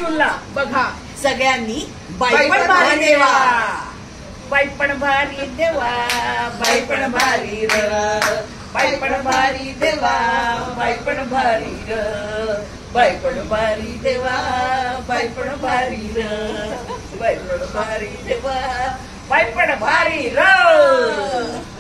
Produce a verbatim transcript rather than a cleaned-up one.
तुला बघा सगळ्यांनी बाईपण भारी देवा. बाईपण भारी देवा, बाईपण भारी र, बाईपण भारी देवा, बाईपण भारी र, बाईपण भारी देवा, बाईपण भारी र, बाईपण भारी देवा, बाईपण भारी र.